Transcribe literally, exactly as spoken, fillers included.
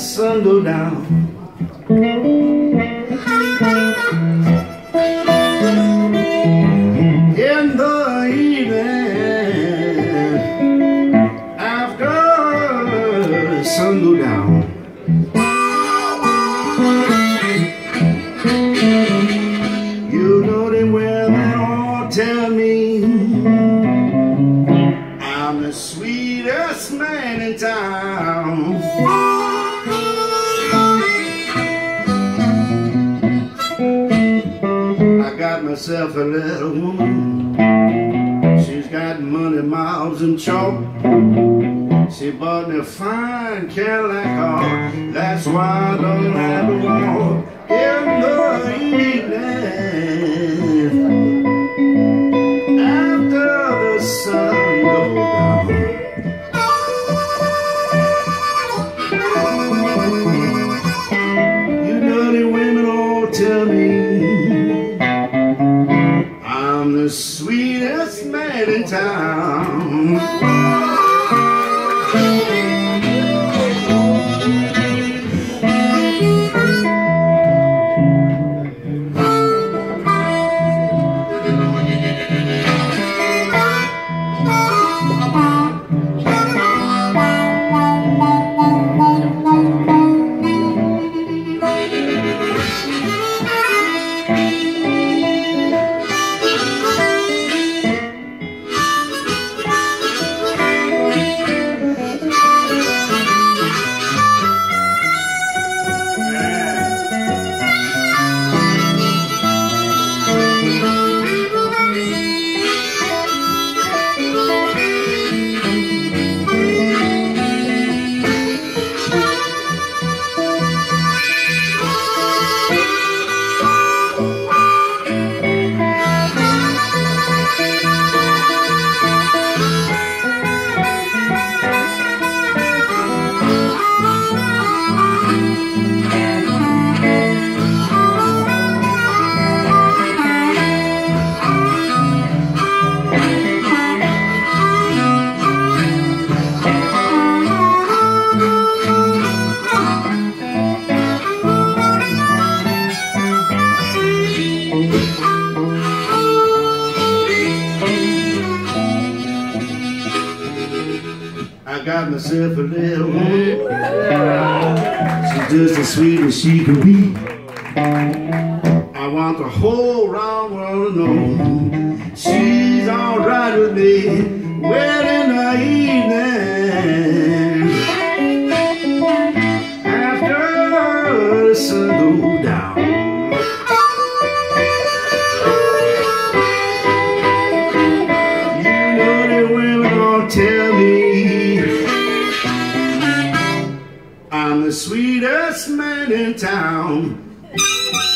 sun go down. In the evening, after the sun go down, you know they well they all tell me I'm the sweetest man in town. I got myself a little woman. She's got money, miles, and chalk. She bought me a fine Cadillac car. That's why I don't have to walk in the evening after the sun goes down. You dirty women all tell me I'm the sweetest man in town. I got myself a little woman. She's just as sweet as she can be. I want the whole round world to know she's alright with me. Well, in the evening after the sun goes down, you know the women all tell me I'm the sweetest man in town.